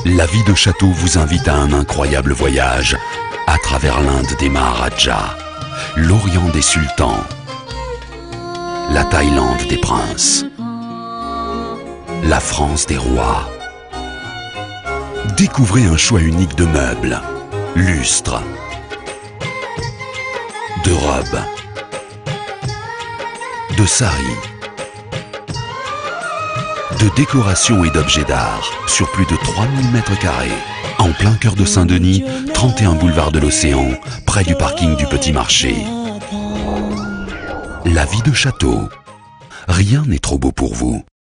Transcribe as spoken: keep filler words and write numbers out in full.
La vie de château vous invite à un incroyable voyage à travers l'Inde des Maharajas, l'Orient des sultans, la Thaïlande des princes, la France des rois. Découvrez un choix unique de meubles, lustres, de robes, de saris, de décorations et d'objets d'art sur plus de trois mille mètres carrés. En plein cœur de Saint-Denis, trente et un boulevard de l'Océan, près du parking du Petit Marché. La vie de château. Rien n'est trop beau pour vous.